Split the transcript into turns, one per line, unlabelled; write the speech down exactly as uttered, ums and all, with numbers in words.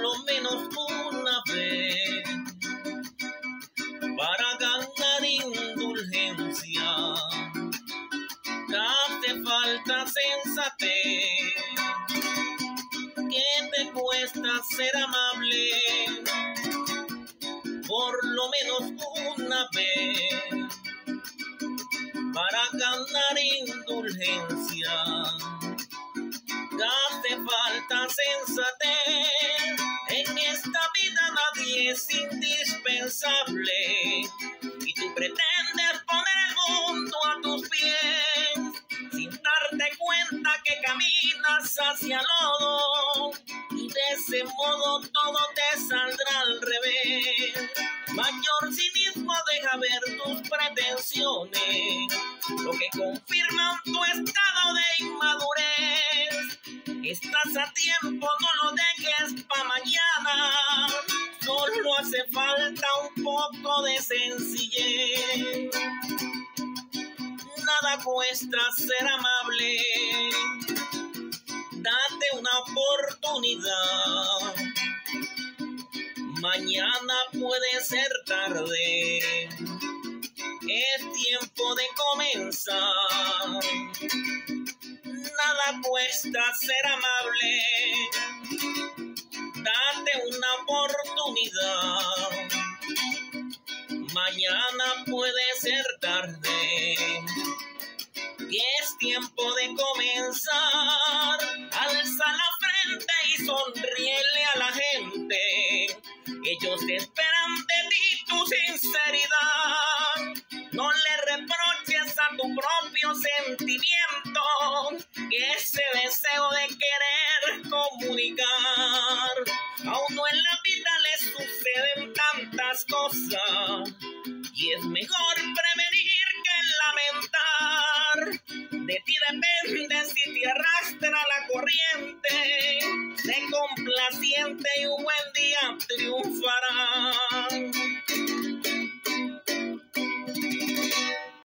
lo menos una vez para ganar indulgencia. Hace falta sensatez. ¿Qué te cuesta ser amable? Por lo menos una vez para ganar indulgencia. Hace falta sensatez. En esta vida nadie es indispensable y tú pretendes poner el mundo a tus pies sin darte cuenta que caminas hacia el lodo y de ese modo todo te saldrá al revés. Mayor cinismo deja ver tus pretensiones, lo que confirma tu estado de inmadurez. Estás a tiempo, no lo dejes pa' mañana, solo hace falta un poco de sencillez. Nada cuesta ser amable, date una oportunidad. Mañana puede ser tarde, es tiempo de comenzar. Nada cuesta ser amable, date una oportunidad. Mañana puede ser tarde, y es tiempo de comenzar. Alza la frente y sonríele a la gente. Ellos esperan de ti tu sinceridad. No le reproches a tu propio sentimiento ese deseo de querer comunicar. A uno en la vida le suceden tantas cosas y es mejor prevenir que lamentar. De ti depende si te arrastra la corriente. Sé complaciente y un buen día triunfará.